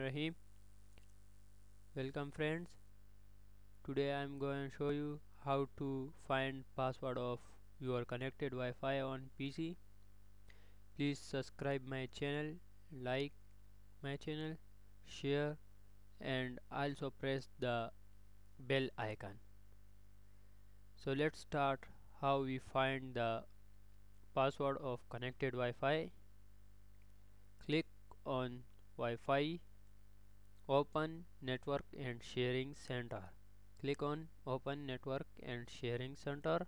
Bismillahirrahmanirrahim. Welcome friends. Today I am going to show you how to find password of your connected Wi-Fi on PC. Please subscribe my channel, like my channel, share and also press the bell icon. So let's start how we find the password of connected Wi-Fi. Click on Wi-Fi, open network and sharing center. Click on open network and sharing center.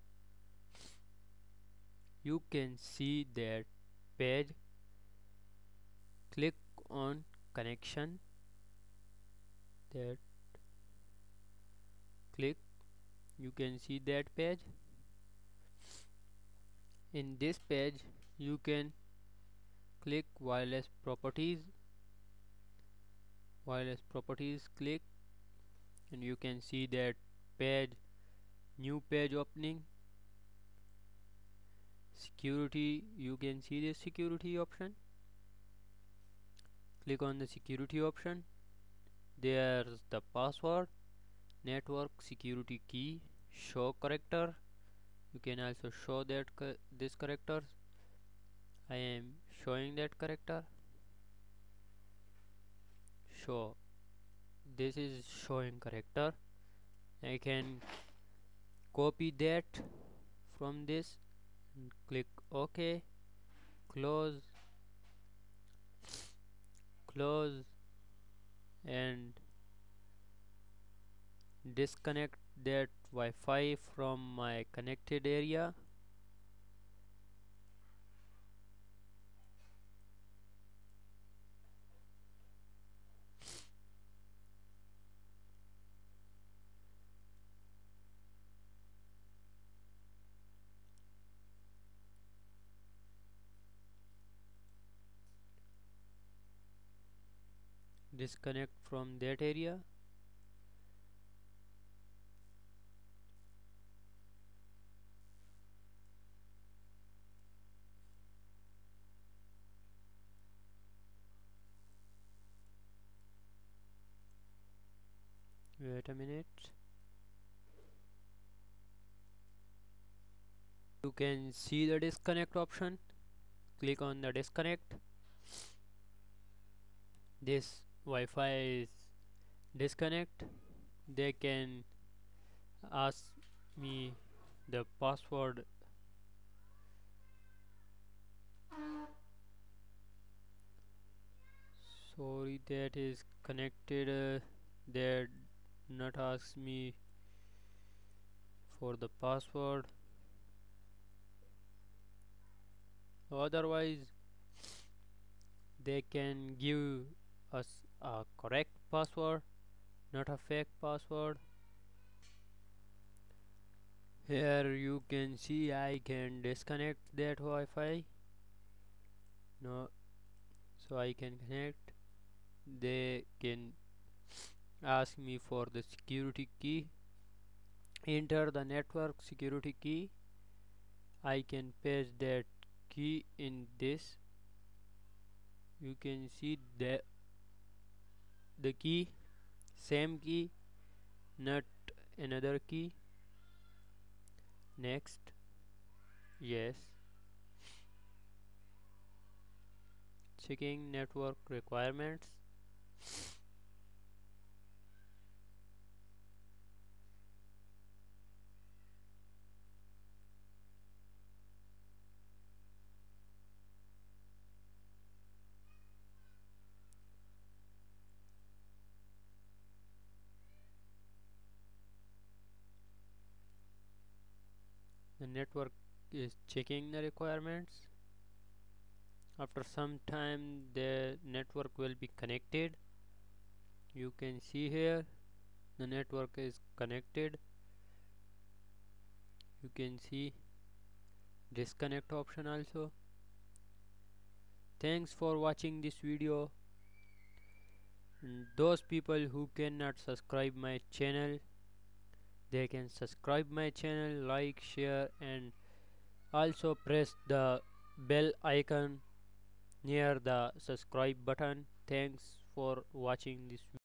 You can see that page. Click on connection. That click. You can see that page. In this page you can click wireless properties. Wireless properties, click and you can see that page, new page opening. Security, you can see the security option. Click on the security option. There's the password, network security key, show character. You can also show that this characters. I am showing that character. Show, this is showing character. I can copy that from this and click OK. Close and disconnect that Wi-Fi from my connected area. Disconnect from that area. Wait a minute. You can see the disconnect option. Click on the disconnect. This Wi-Fi is disconnect. They can ask me the password. Sorry, that is connected. That not ask me for the password. Otherwise they can give us a correct password, not a fake password. Here you can see I can disconnect that Wi-Fi. No, so I can connect. They can ask me for the security key. Enter the network security key. I can paste that key in this. You can see the key, same key, not another key. Next, yes. Checking network requirements. The network is checking the requirements. After some time the network will be connected. You can see here the network is connected. You can see disconnect option also. Thanks for watching this video. And those people who cannot subscribe my channel, they can subscribe my channel, like, share and also press the bell icon near the subscribe button. Thanks for for watching this video.